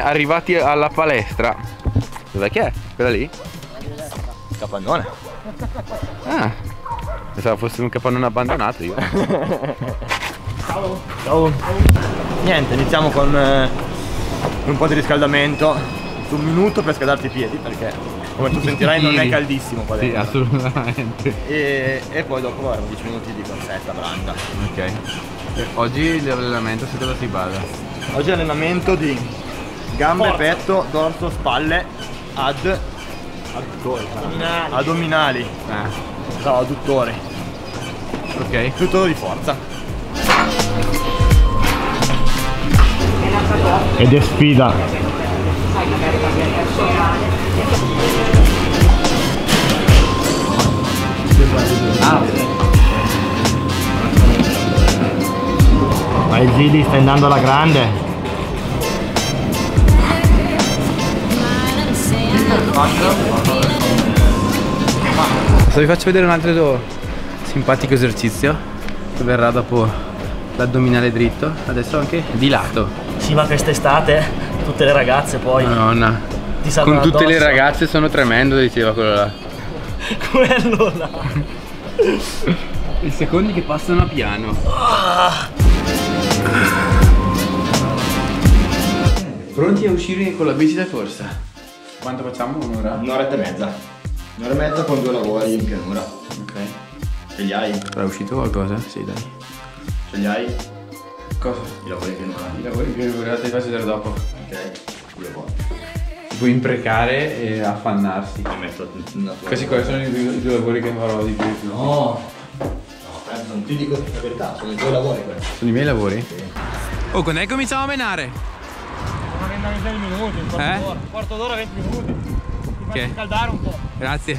arrivati alla palestra. Dov'è che è? Quella lì? Capannone. Ah, pensavo fosse un capannone abbandonato io. Ciao. Ciao. Niente, iniziamo con un po' di riscaldamento. Un minuto per scaldarti i piedi, perché come tu sentirai non è caldissimo qua dentro. Sì, assolutamente. E poi dopo avremo 10 minuti di corsetta branda. Ok. Oggi l'allenamento su cosa si basa? Oggi allenamento di gambe, petto, dorso, spalle, addominali. No, adduttori. Ok. Tutto di forza. Ed è sfida. Vai Zili, stai andando alla grande. Adesso vi faccio vedere un altro simpatico esercizio che verrà dopo l'addominale dritto. Adesso anche di lato. Sì, ma quest'estate tutte le ragazze poi Madonna. ti salgono Con tutte addosso. le ragazze sono tremendo, diceva quello là. Quello là. I secondi che passano a piano. Pronti a uscire con la bici da corsa? Quanto facciamo? Un'ora? Un'oretta e mezza. Un'ora e mezza con 2 lavori in pianura. Ok. Ce li hai? Sarà uscito qualcosa? Sì, dai. Ce li hai? Cosa? I lavori in pianura. I lavori che li faccio vedere dopo. Ok. Si può imprecare e affannarsi. Ti metto una tua. Questi qua sono i due lavori che farò di più. No. Non ti dico la verità, sono i tuoi lavori questi. Sono i miei lavori? Sì. Oh, quando è che cominciamo a menare? Una 20 minuti, un quarto d'ora, 20 minuti. Ti faccio scaldare un po'. Grazie.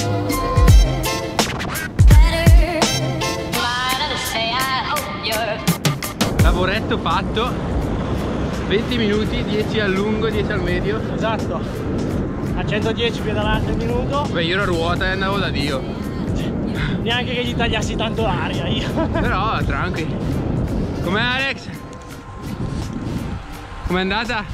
Lavoretto fatto. 20 minuti, 10 al lungo, 10 al medio. Esatto. A 110 pedalate al minuto. Beh, io ero a ruota e andavo da Dio. Neanche che gli tagliassi tanto l'aria io. Però, tranqui. Com'è Alex? Com'è andata?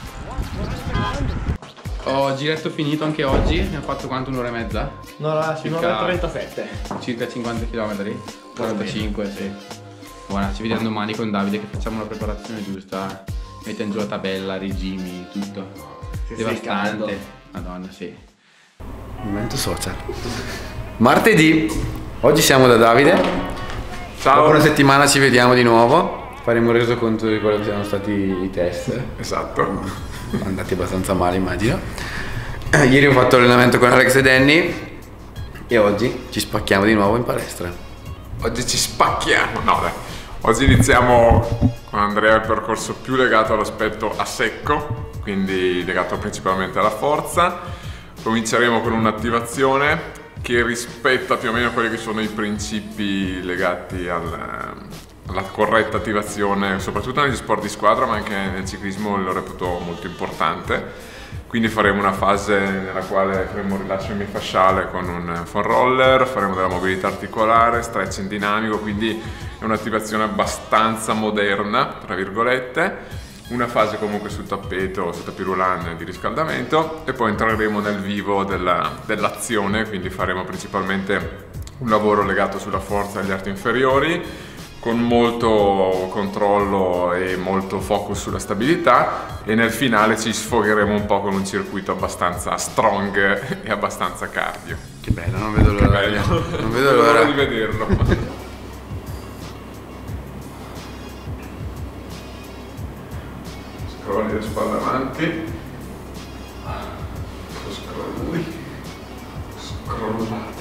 Ho giretto finito anche oggi. Abbiamo fatto quanto? Un'ora e mezza? No, Circa- un'ora e 37. Circa 50 km? 45, sì. Buona, ci vediamo domani con Davide che facciamo la preparazione giusta. Mettiamo giù la tabella, regimi, tutto. Devastante. Madonna, sì. Momento social. Martedì. Oggi siamo da Davide. Ciao. Dopo una settimana ci vediamo di nuovo. Faremo un resoconto di quello che sono stati i test. Esatto. Sono andati abbastanza male, immagino. Ieri ho fatto allenamento con Alex e Danny. E oggi ci spacchiamo di nuovo in palestra. Oggi ci spacchiamo. No, dai. Oggi iniziamo con Andrea il percorso più legato all'aspetto a secco, quindi legato principalmente alla forza. Cominceremo con un'attivazione che rispetta più o meno quelli che sono i principi legati alla corretta attivazione, soprattutto negli sport di squadra, ma anche nel ciclismo lo reputo molto importante. Quindi faremo una fase nella quale faremo un rilascio emifasciale con un foam roller, faremo della mobilità articolare, stretching dinamico, quindi è un'attivazione abbastanza moderna, tra virgolette. Una fase comunque sul tappeto, sul tapirulan di riscaldamento e poi entreremo nel vivo dell'azione, quindi faremo principalmente un lavoro legato sulla forza agli arti inferiori, con molto controllo e molto focus sulla stabilità, e nel finale ci sfogheremo un po' con un circuito abbastanza strong e abbastanza cardio. Che bello, non vedo l'ora. Che bello. Non vedo l'ora di vederlo. Scrolli le spalle avanti. Scrolli. Scrollate.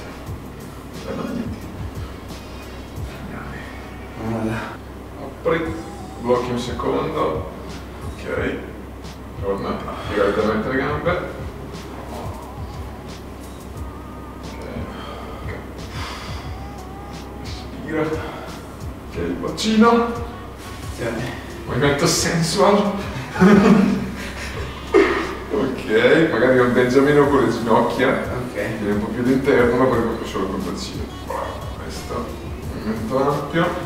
Apri, blocchi un secondo, ok, torna, piegare le gambe, ok, respira, ok, il bacino, movimento sensual, ok, magari un beniamino con le ginocchia, ok, viene un po' più d'interno, ma poi proprio solo col bacino, questo, movimento ampio.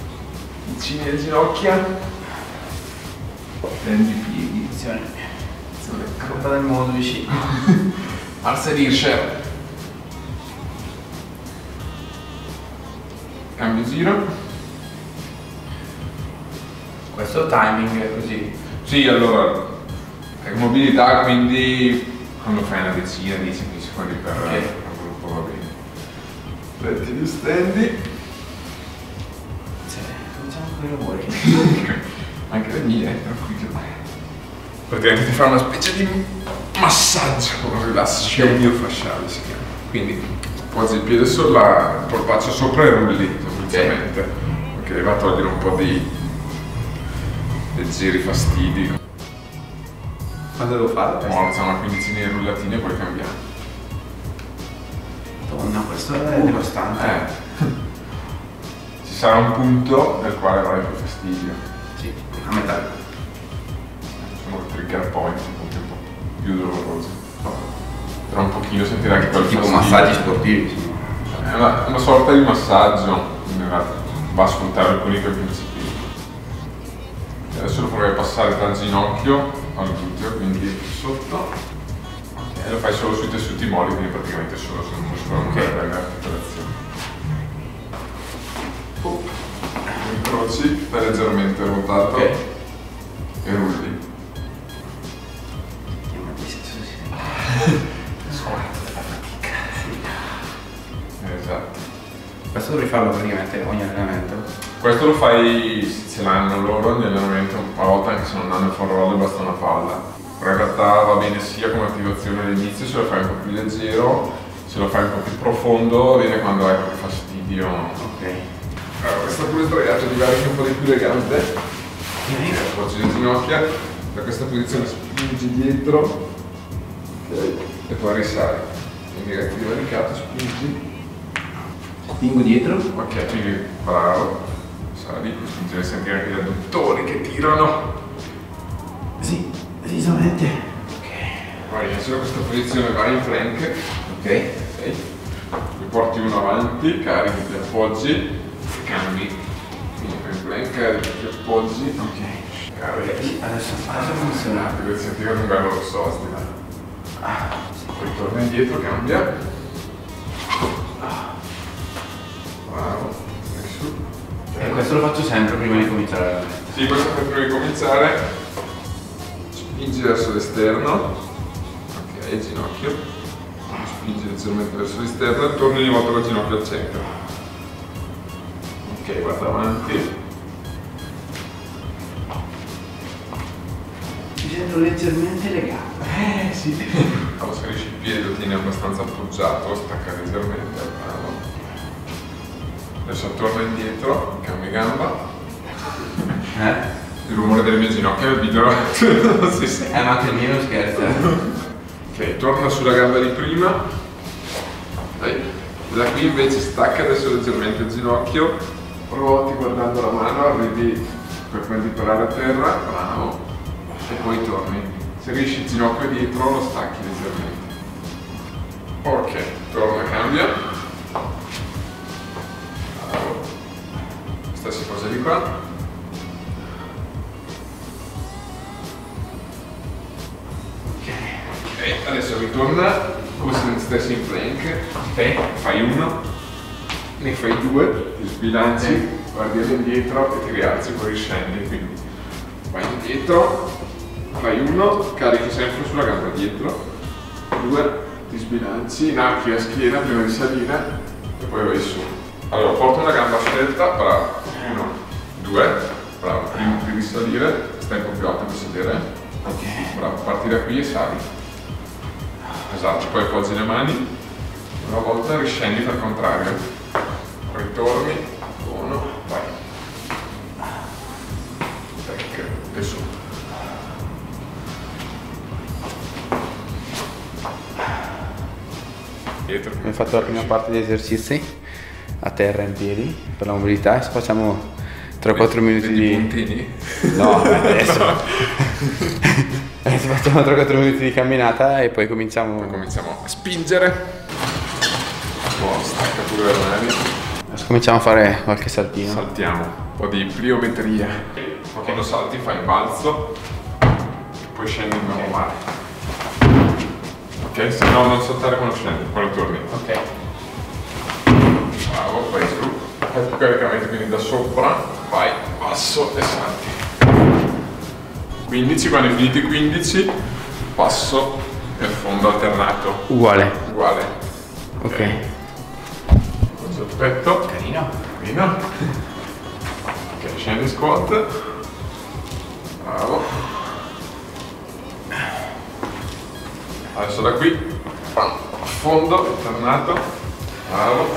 Vicini alle ginocchia, prendi i piedi, posizione Coppa del mondo di sci. Arserisce. Cambio giro. Questo timing è così. Sì, allora è mobilità, quindi quando fai una decina, 10-15 secondi per un gruppo va bene. Prendi gli stendi. Facciamo quei rumori. Anche le mie, tranquillo. Praticamente ti fa una specie di massaggio, rilassi miofasciale si chiama. Quindi poggi il piede sulla polpaccio sopra e rulli semplicemente. Ok, va a togliere un po' di leggeri fastidi. Quando devo fare? Morza una quindicina di rullatine e poi cambiamo. Madonna, questo è devastante. Ci sarà un punto nel quale avrai più fastidio. Sì, a metà. Sono trigger point, punti un po' più dolorosi. Tra un pochino sentirai che quel Tipo fastidio. massaggi sportivi, sì. È una sorta di massaggio, in realtà va a sfruttare alcuni quei principi. Adesso lo provi a passare dal ginocchio al gluteo, quindi sotto. E lo fai solo sui tessuti molli, quindi praticamente solo sul muscolo delle articolazioni. Incroci, fai leggermente ruotato e rulli. Esatto. Questo dovrei farlo praticamente ogni allenamento. Questo lo fai se ce l'hanno loro ogni allenamento, a volte anche se non hanno il front roll basta una palla. Però in realtà va bene sia come attivazione all'inizio se lo fai un po' più leggero, se lo fai un po' più profondo viene quando hai proprio fastidio. Ok. Allora, questa pure sdraiata, divarichi un po' di più le gambe. Appoggi le ginocchia, da questa posizione spingi dietro, ok, e poi risali. Quindi retto divaricato, spingi. Spingo dietro. Ok, quindi bravo. Sali, spingere, sentire anche gli adduttori che tirano. Sì, decisamente. Ok. Poi adesso da questa posizione vai in plank. Ok. Mi porti uno avanti, carichi, ti appoggi e cambi. Quindi fai in plank, ti appoggi. Ok. Carichi. Adesso funziona. Devi sentire un bello sostiene. Poi torna indietro, cambia. Bravo. E su. E questo lo faccio sempre prima di cominciare l'allenamento. Sì, questo per prima di cominciare. Spingi verso l'esterno. Ok, ginocchio. Spingi leggermente verso l'esterno e torni di nuovo con il ginocchio al centro. Ok, guarda avanti. Giro leggermente le gambe. Sì. Quando schiarisci il piede lo tieni abbastanza appoggiato, stacca leggermente. Bravo. Adesso torna indietro, cambi gamba. Il rumore delle mie ginocchia nel video non si sente. Ma anche il mio non scherza. Ok, torna sulla gamba di prima. Dai. Da qui invece stacca adesso leggermente il ginocchio. Ruoti guardando la mano, arrivi perpendicolare a terra. Bravo. E poi torni. Se riesci il ginocchio dietro lo stacchi leggermente. Ok, torna, cambia. Bravo. Stessa cosa di qua. Ok, adesso ritorna come se stessi in plank. Ok. Fai uno, ne fai due, ti sbilanci, guardi all'indietro e ti rialzi, poi riscendi. Quindi vai indietro, fai uno, carichi sempre sulla gamba dietro, due, ti sbilanci, inarchi la schiena prima di salire e poi vai su. Allora, porta una gamba scelta, bravo, uno, due, bravo, prima di risalire, stai un po' più alto per sedere, Ok. bravo, parti da qui e sali. Esatto, poi appoggi le mani, una volta riscendi per contrario, ritorni, uno, vai. E su. Dietro. Abbiamo fatto la prima parte degli esercizi a terra in piedi per la mobilità. Adesso facciamo 3-4 minuti Vedi i di... puntini? No, adesso. Adesso facciamo 3-4 minuti di camminata e poi cominciamo. Poi cominciamo a spingere. Buono, stacca pure le mani. Adesso cominciamo a fare qualche saltino. Saltiamo. Un po' di pliometria. Quando salti fai il balzo e poi scendi in normale. Ok, se no non saltare quando scendi, quando torni. Ok. Bravo, poi su. Fai il caricamento quindi da sopra, vai, passo e salti. 15, quando hai finito i 15, passo nel fondo alternato. Uguale. Uguale. Ok. Questo aspetto. Carino. Carino. Ok, scendi squat. Bravo. Adesso da qui, a fondo, alternato. Bravo.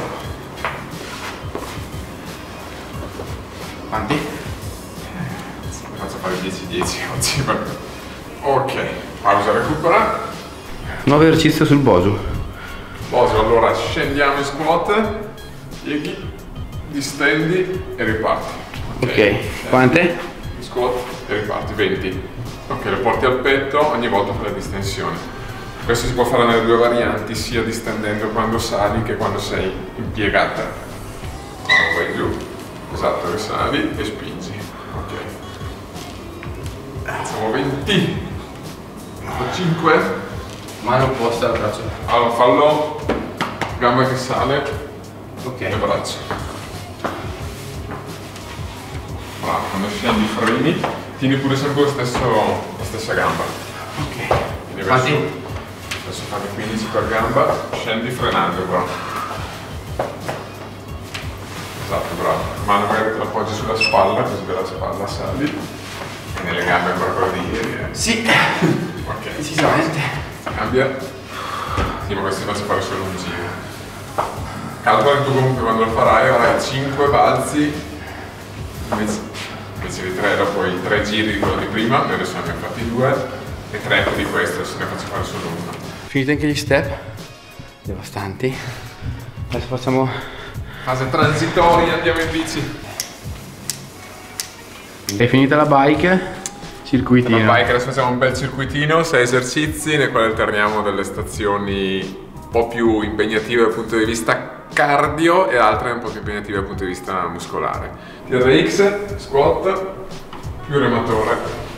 Quanti? Faccio fare 10-10 oggi. Ok, pausa, recupera. Nuovo esercizio sul bosu. Boso, allora scendiamo in squat, pieghi, distendi e riparti. Ok, quante? Squat e riparti, 20. Ok, lo porti al petto, ogni volta fai la distensione. Questo si può fare nelle due varianti, sia distendendo quando sali che quando sei impiegata. Allora, vai giù, esatto, risali e spingi. Ok. Facciamo 20. 5. Mano opposta al braccio. Allora fallo, gamba che sale Ok. e braccio. Bravo, quando scendi freni, tieni pure sempre la stessa gamba. Ok. Quindi Quanti? adesso fate 15 per gamba, scendi frenando qua. Esatto, bravo. Mano magari te la appoggi sulla spalla, così dalla spalla sali. E nelle gambe ancora quello di ieri. Sì. Ok. Decisamente. Cambia. Sì, ma questo ti faccio fare solo un giro. Calcola che tu comunque quando lo farai avrai 5 balzi invece di 3 dopo i 3 giri di quello di prima, noi adesso ne abbiamo fatti 2 e 3 di questo, adesso ne faccio fare solo uno. Finite anche gli step. Devastanti. Adesso facciamo... Fase transitoria, andiamo in bici. È finita la bike. Circuitino. La bike, adesso facciamo un bel circuitino, 6 esercizi nei quali alterniamo delle stazioni un po' più impegnative dal punto di vista cardio e altre un po' più impegnative dal punto di vista muscolare. TRX, squat, più rematore.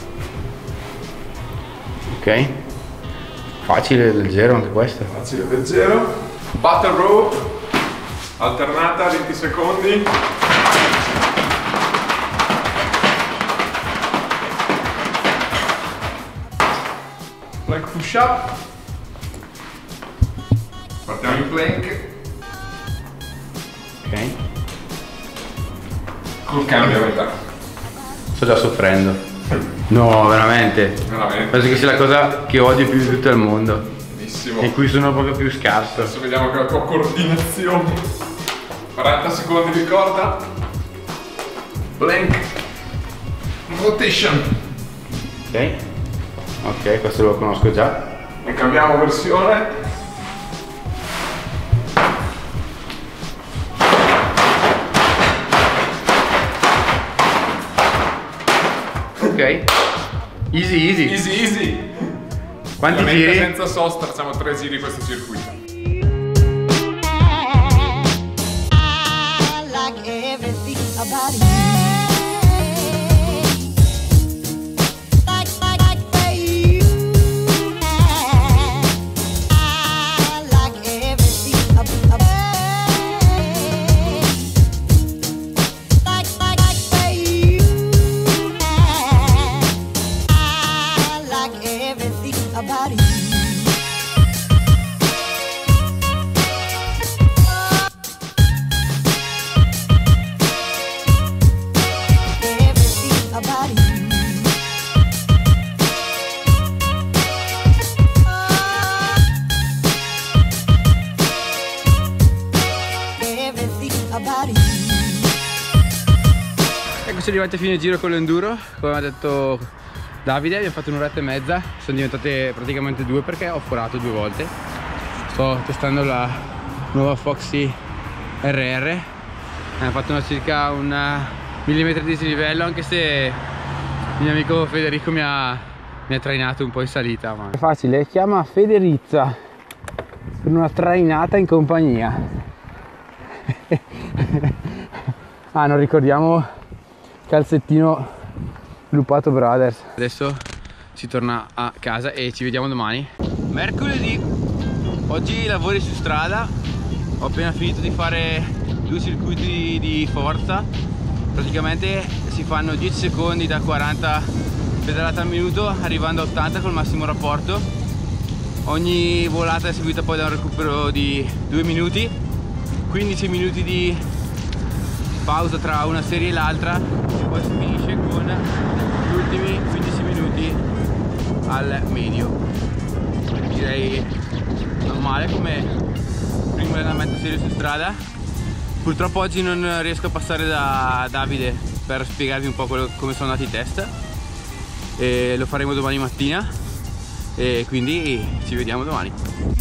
Ok. Facile, leggero anche questo. Facile, leggero. Battle row, alternata, 20 secondi. Plank push up. Partiamo in plank. Ok. Col cambio a metà. Sto già soffrendo. No, veramente. Veramente. Penso che sia la cosa che odio più di tutto il mondo. Benissimo. In cui sono proprio più scarso. Adesso vediamo che la tua coordinazione. 40 secondi di corda. Plank. Rotation. Ok. Ok, questo lo conosco già. E cambiamo versione. Ok. Easy, easy. Easy easy. Quanti Veramente giri? senza sosta, facciamo 3 giri questo circuito. I like everything about you. Eccoci arrivati a fine giro con l'enduro. Come ha detto Davide, abbiamo fatto un'oretta e mezza. Sono diventate praticamente 2 perché ho forato 2 volte. Sto testando la nuova Foxy RR. Abbiamo fatto circa un millimetro di dislivello, anche se il mio amico Federico mi ha trainato un po' in salita. Ma... È facile, chiama Federizza per una trainata in compagnia. Ah, non ricordiamo calzettino Lupato Brothers. Adesso si torna a casa e ci vediamo domani, mercoledì. Oggi lavori su strada, ho appena finito di fare 2 circuiti di forza. Praticamente si fanno 10 secondi da 40 pedalate al minuto, arrivando a 80 col massimo rapporto. Ogni volata è seguita poi da un recupero di 2 minuti, 15 minuti di pausa tra una serie e l'altra, e poi si finisce con gli ultimi 15 minuti al medio. Direi normale come primo allenamento serio su strada. Purtroppo oggi non riesco a passare da Davide per spiegarvi un po' come sono andati i test, e lo faremo domani mattina, e quindi ci vediamo domani.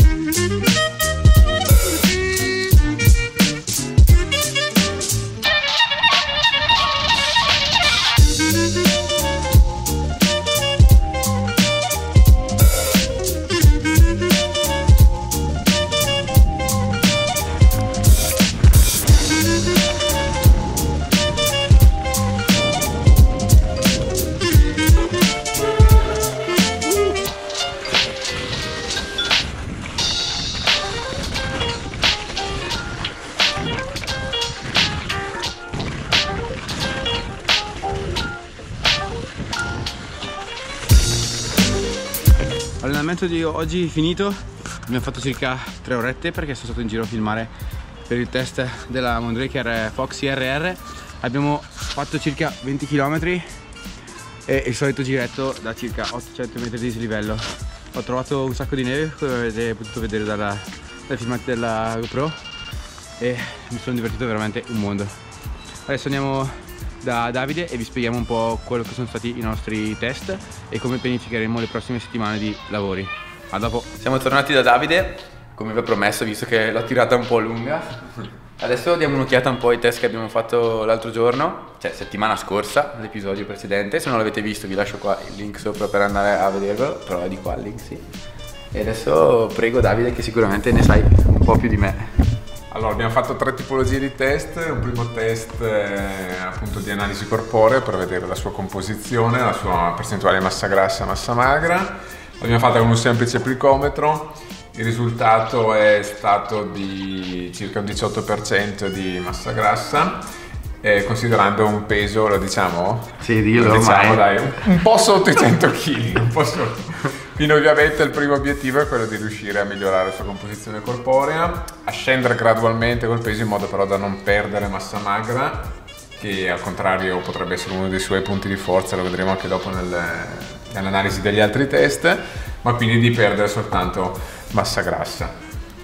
L'allenamento di oggi è finito, abbiamo fatto circa 3 orette perché sono stato in giro a filmare per il test della Mondraker Fox IRR. Abbiamo fatto circa 20 km e il solito giretto da circa 800 metri di dislivello. Ho trovato un sacco di neve, come avete potuto vedere dai filmati della GoPro, e mi sono divertito veramente un mondo. Adesso andiamo da Davide e vi spieghiamo un po' quello che sono stati i nostri test e come pianificheremo le prossime settimane di lavori. A dopo. Siamo tornati da Davide, come vi ho promesso, visto che l'ho tirata un po' lunga. Adesso diamo un'occhiata un po' ai test che abbiamo fatto l'altro giorno, cioè settimana scorsa, l'episodio precedente. Se non l'avete visto vi lascio qua il link sopra per andare a vederlo, però è di qua il link, sì. E adesso prego Davide, che sicuramente ne sai un po' più di me. Allora, abbiamo fatto 3 tipologie di test. Un primo test appunto di analisi corporea per vedere la sua composizione, la sua percentuale di massa grassa e massa magra. L'abbiamo fatta con un semplice plicometro. Il risultato è stato di circa un 18% di massa grassa, considerando un peso, lo diciamo? Sì, dillo lo diciamo, ormai. dai, un po' sotto i 100 kg, un po' sotto. Quindi ovviamente il primo obiettivo è quello di riuscire a migliorare la sua composizione corporea, a scendere gradualmente col peso in modo però da non perdere massa magra, che al contrario potrebbe essere uno dei suoi punti di forza, lo vedremo anche dopo nell'analisi degli altri test, ma quindi di perdere soltanto massa grassa.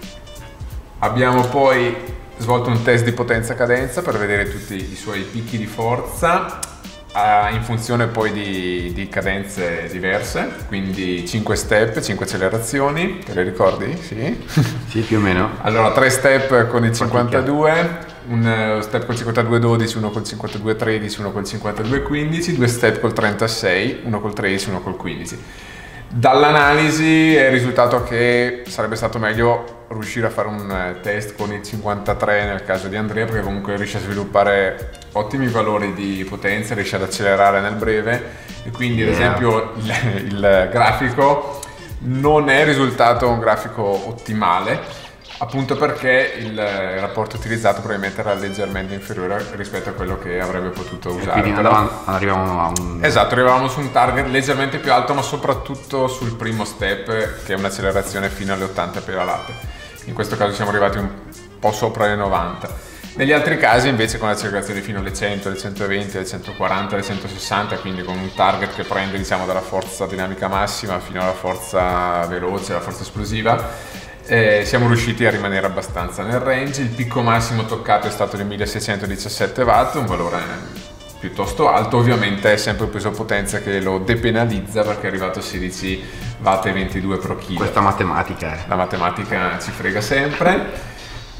Abbiamo poi svolto un test di potenza-cadenza per vedere tutti i suoi picchi di forza, in funzione poi di cadenze diverse, quindi 5 step, 5 accelerazioni, te le ricordi? Sì? Sì, più o meno. Allora 3 step con il 52, un step col 52-12, uno col 52-13, uno col 52-15, 2 step col 36, uno col 13, uno col 15. Dall'analisi è risultato che sarebbe stato meglio riuscire a fare un test con il 53 nel caso di Andrea, perché comunque riesce a sviluppare ottimi valori di potenza, riesce ad accelerare nel breve, e quindi ad esempio il grafico non è risultato un grafico ottimale, appunto perché il rapporto utilizzato probabilmente era leggermente inferiore rispetto a quello che avrebbe potuto usare. Quindi arrivavamo a un... Esatto, arrivavamo su un target leggermente più alto, ma soprattutto sul primo step, che è un'accelerazione fino alle 80 pedalate. In questo caso siamo arrivati un po' sopra le 90. Negli altri casi invece con l'accelerazione fino alle 100, alle 120, alle 140, alle 160, quindi con un target che prende diciamo dalla forza dinamica massima fino alla forza veloce, alla forza esplosiva, siamo riusciti a rimanere abbastanza nel range. Il picco massimo toccato è stato di 1617 watt, un valore piuttosto alto. Ovviamente è sempre il peso potenza che lo depenalizza, perché è arrivato a 16 watt e 22 pro chilo. Questa matematica La matematica ci frega sempre.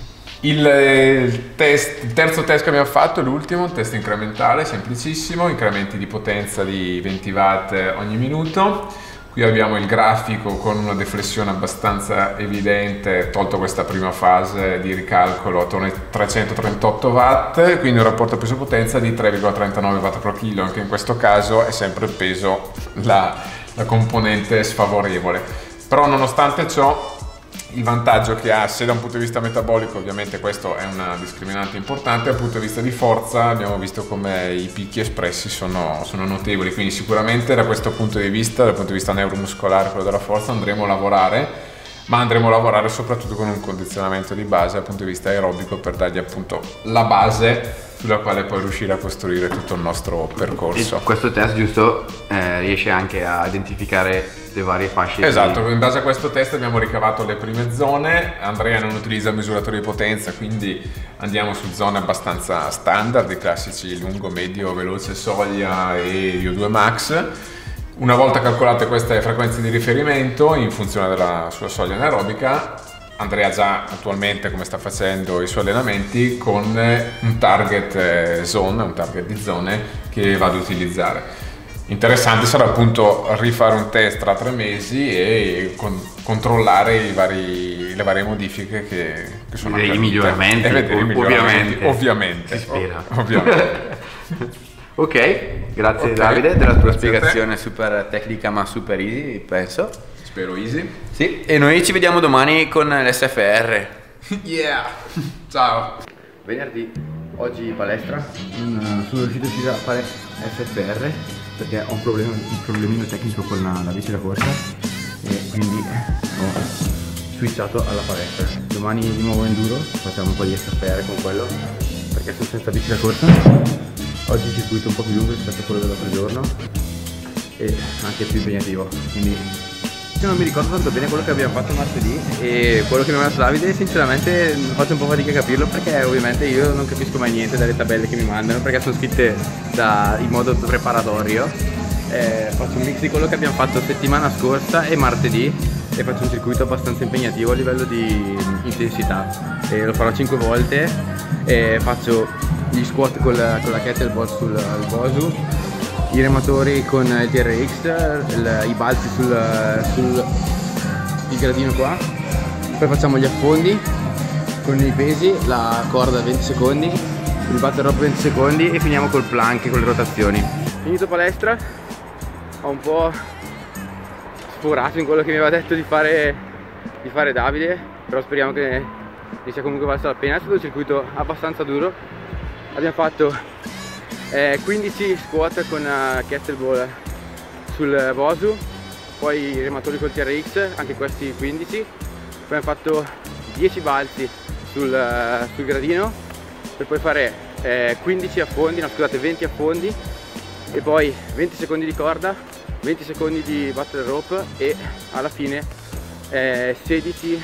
Il terzo test che abbiamo fatto, l'ultimo, un test incrementale, semplicissimo, incrementi di potenza di 20 watt ogni minuto. Qui abbiamo il grafico con una deflessione abbastanza evidente, tolto questa prima fase di ricalcolo attorno ai 338 watt, quindi un rapporto peso-potenza di 3,39 watt pro chilo. Anche in questo caso è sempre il peso la componente sfavorevole. Però nonostante ciò il vantaggio che ha, se da un punto di vista metabolico ovviamente questo è una discriminante importante, dal punto di vista di forza abbiamo visto come i picchi espressi sono notevoli, quindi sicuramente da questo punto di vista, dal punto di vista neuromuscolare, quello della forza, andremo a lavorare, ma andremo a lavorare soprattutto con un condizionamento di base dal punto di vista aerobico per dargli appunto la base sulla quale poi riuscire a costruire tutto il nostro percorso. E questo test, giusto, riesce anche a identificare le varie fasce. Esatto, in base a questo test abbiamo ricavato le prime zone. Andrea non utilizza il misuratore di potenza, quindi andiamo su zone abbastanza standard, i classici lungo, medio, veloce, soglia e VO2 max. Una volta calcolate queste frequenze di riferimento in funzione della sua soglia anaerobica, Andrea già attualmente, come sta facendo i suoi allenamenti, con un target zone, un target di zone che va ad utilizzare. Interessante sarà appunto rifare un test tra 3 mesi e controllare le varie modifiche che sono accadute. I miglioramenti, ovviamente. Si spera. Ovviamente. Ok, grazie Davide della tua spiegazione super tecnica ma super easy, penso. Spero easy. Sì, e noi ci vediamo domani con l'SFR. Yeah! Ciao! Venerdì, oggi palestra. Sono riuscito a fare SFR perché ho un problemino tecnico con la bici da corsa e quindi ho switchato alla palestra. Domani di nuovo enduro, facciamo un po' di SFR con quello perché sono senza bici da corsa. Oggi il circuito è un po' più lungo rispetto a quello dell'altro giorno e anche più impegnativo, quindi io non mi ricordo tanto bene quello che abbiamo fatto martedì e quello che mi ha dato Davide, sinceramente faccio un po' fatica a capirlo perché ovviamente io non capisco mai niente dalle tabelle che mi mandano perché sono scritte in modo preparatorio. Faccio un mix di quello che abbiamo fatto settimana scorsa e martedì e faccio un circuito abbastanza impegnativo a livello di intensità e lo farò 5 volte e faccio gli squat con la kettlebell sul Bosu, i rematori con il TRX, i balzi sul gradino qua, poi facciamo gli affondi con i pesi, la corda 20 secondi, il battle rope 20 secondi e finiamo col plank con le rotazioni. Finito palestra, ho un po' sforato in quello che mi aveva detto di fare Davide, però speriamo che mi sia comunque valsa la pena. È stato un circuito abbastanza duro, abbiamo fatto 15 squat con kettlebell sul Bosu, poi i rematori col TRX, anche questi 15, poi abbiamo fatto 10 balzi sul gradino per poi fare 15 affondi, no scusate 20 affondi e poi 20 secondi di corda, 20 secondi di battle rope e alla fine 16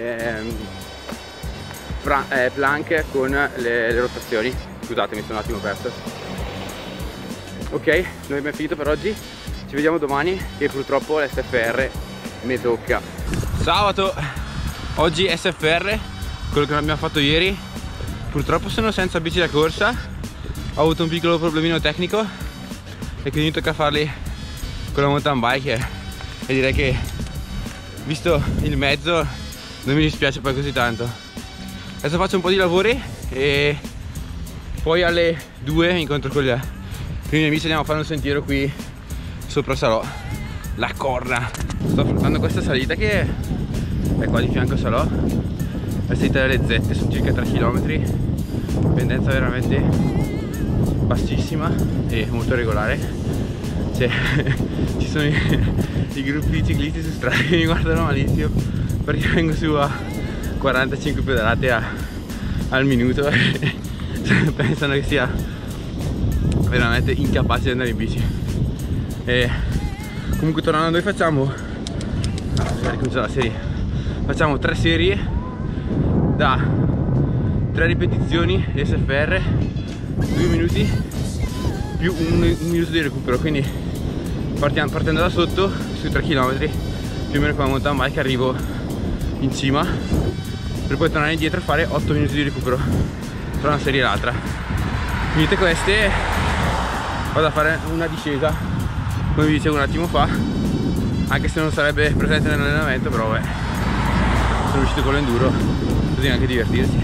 plank con le rotazioni. Scusate, mi sono un attimo perso. Ok, noi abbiamo finito per oggi, ci vediamo domani che purtroppo l'SFR ne tocca. Sabato, oggi SFR, quello che non abbiamo fatto ieri. Purtroppo sono senza bici da corsa, ho avuto un piccolo problemino tecnico e quindi tocca farli con la mountain bike e direi che visto il mezzo non mi dispiace poi così tanto. Adesso faccio un po' di lavori e poi alle 2 mi incontro con gli primi amici, andiamo a fare un sentiero qui sopra Salò, la Corna. Sto affrontando questa salita che è qua di fianco a Salò, la salita delle Zette, sono circa 3 km, pendenza veramente bassissima e molto regolare. Cioè, ci sono i gruppi di ciclisti su strada che mi guardano malissimo perché vengo su a 45 pedalate al minuto e pensano che sia veramente incapace di andare in bici. E comunque tornando, noi facciamo la serie, facciamo 3 serie da 3 ripetizioni di SFR, 2 minuti più un minuto di recupero, quindi partendo da sotto sui 3 km più o meno con la mountain bike arrivo in cima per poi tornare indietro e fare 8 minuti di recupero tra una serie e l'altra. Finite queste vado a fare una discesa come vi dicevo un attimo fa, anche se non sarebbe presente nell'allenamento, però vabbè, sono riuscito con l'enduro, così anche divertirsi.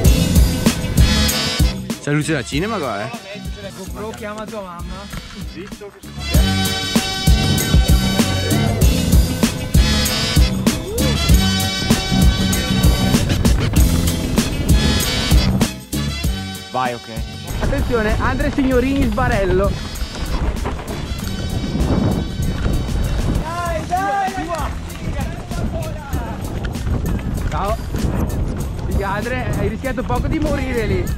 C'è luce da cinema qua, C'è la GoPro, chiama tua mamma. Zitto che Vai, ok. Attenzione, Andre Signorini sbarello. Ciao. Figa, Andre, hai rischiato poco di morire lì.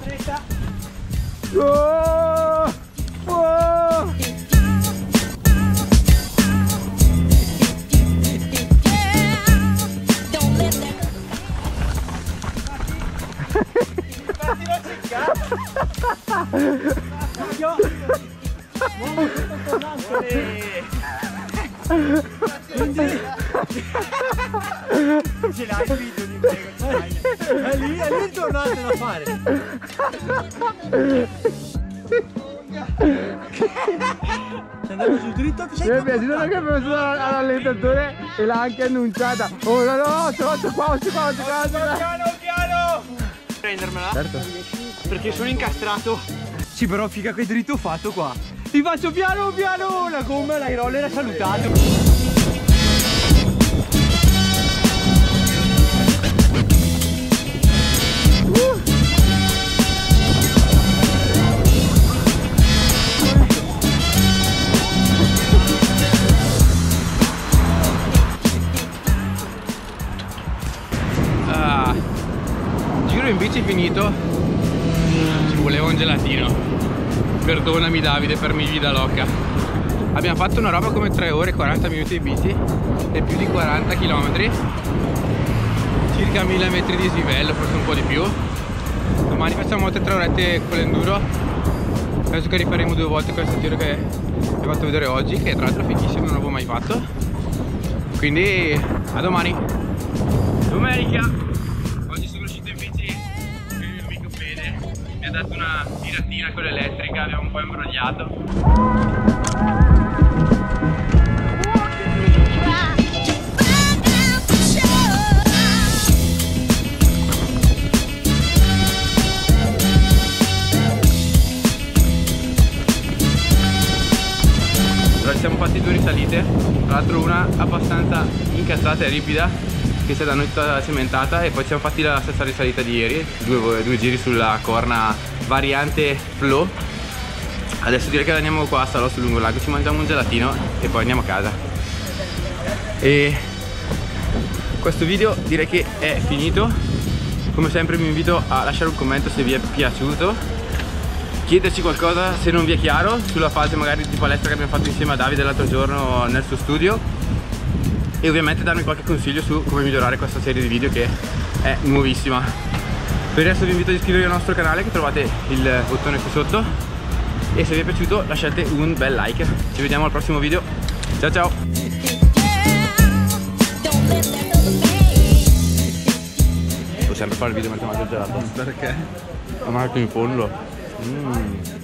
Oh! Oh! Ce l'hai il video di prego, è lì il tornante da fare. Sei andato giù dritto. Mi è piaciuto perché abbiamo messo all'allentatore e l'ha anche annunciata. Oh no no, c'è qua. Piano! Prendermela? Certo. Perché sono incastrato. Sì, però figa che dritto ho fatto qua. Ti faccio piano! La gomma, la roller ha salutato. Giro in bici finito, ci voleva un gelatino, perdonami Davide per mi vida loca. Abbiamo fatto una roba come 3 ore e 40 minuti di bici e più di 40 km, circa 1000 metri di dislivello, forse un po' di più. Domani facciamo altre 3 orette con l'enduro, penso che rifaremo 2 volte quel sentiero che vi ho fatto vedere oggi, che tra l'altro è fighissimo, non l'avevo mai fatto. Quindi a domani, domenica. Mi ha dato una tiratina con l'elettrica, abbiamo un po' imbrogliato. Allora, ci siamo fatti 2 risalite, tra l'altro una abbastanza incazzata e ripida che si è da noi tutta cementata, e poi ci siamo fatti la stessa risalita di ieri, due giri sulla corna variante flow. Adesso direi che andiamo qua a Salò sul lungolago, ci mangiamo un gelatino e poi andiamo a casa. E questo video direi che è finito. Come sempre vi invito a lasciare un commento se vi è piaciuto, chiederci qualcosa se non vi è chiaro sulla fase magari di palestra che abbiamo fatto insieme a Davide l'altro giorno nel suo studio, e ovviamente darmi qualche consiglio su come migliorare questa serie di video che è nuovissima. Per il resto vi invito ad iscrivervi al nostro canale, che trovate il bottone qui sotto, e se vi è piaciuto lasciate un bel like. Ci vediamo al prossimo video, ciao ciao. Devo sempre fare il video mentre mangio il gelato. Perché? Ho mangiato in fondo.